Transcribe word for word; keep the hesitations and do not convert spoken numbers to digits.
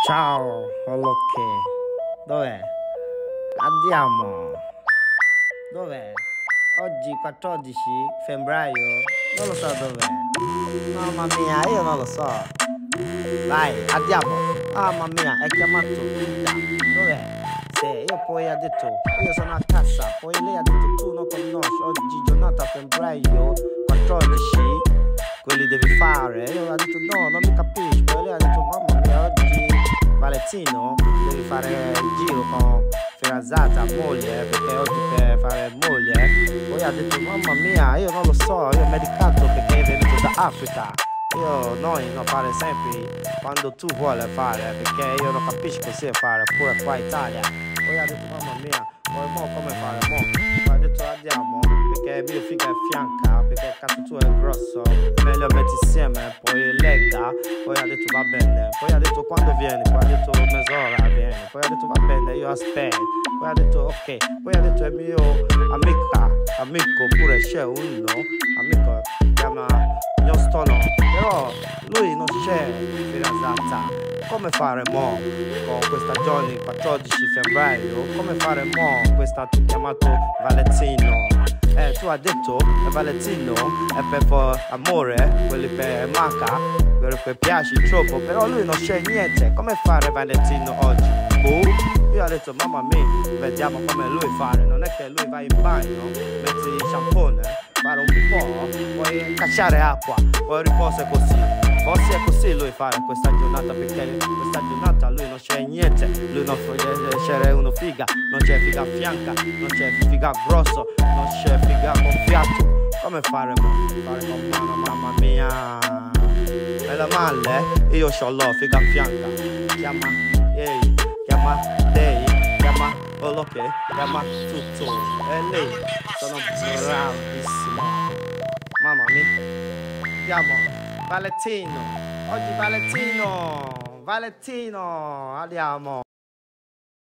Ciao, ok. Dov'è? Andiamo. Dov'è? Oggi quattordici febbraio? Non lo so dov'è. Mamma mia, io non lo so. Vai, andiamo. Mamma mia, è chiamato Ida. Dov'è? Sì, io poi ha detto, io sono a casa. Poi lei ha detto, tu non conosci. Oggi giornata febbraio quattordici. Quelli devi fare. Io ho detto, no, non mi capisci. Poi lei ha detto, mamma mia, oggi Valentino, devi fare il giro con fidanzata, moglie, perché oggi per fare moglie. Poi ha detto, mamma mia, io non lo so, io ho medicato perché è venuto da Africa. Io, noi non fare sempre quando tu vuoi fare, perché io non capisco così fare, pure qua in Italia. Poi ha detto, mamma mia, poi mo come fare, mo? Poi ha detto, andiamo, perché mio figlio è fianca, perché il cazzo tuo è grosso, meglio metti insieme, poi lega. Poi ha detto, va bene, poi ha detto, quando vieni? Poi ha detto, mezz'ora vieni, poi ha detto, va bene, io aspetto. Poi ha detto, ok, poi ha detto, è mio amica, amico, pure c'è uno, amico, si chiama Gnostono, però lui non c'è fidanzata. Come fare mo con questa giorni quattordici febbraio? Come fare mo questa tu chiamato Valentino? Eh, tu hai detto che Valentino è per for- amore, quelli per manca, quelli per piaci troppo, però lui non c'è niente. Come fare Valentino oggi? Boh. Io ho detto mamma mia, vediamo come lui fare. Non è che lui va in bagno, metti il shampoo, fare un po', poi cacciare acqua, poi riposa così. Forse è così lui fare questa giornata, perché questa giornata lui non c'è niente, lui non c'è uno figa, non c'è figa a fianca, non c'è figa grosso, non c'è figa gonfiato. Come fare mo? Fare con mano, mamma mia. Meno male, io c'ho la figa a fianca. Chiama, ehi, chiama lei, chiama quello che, chiama tutto. E lei, sono bravissimo. Mamma mia. Andiamo. Valentino, oggi Valentino, Valentino, andiamo.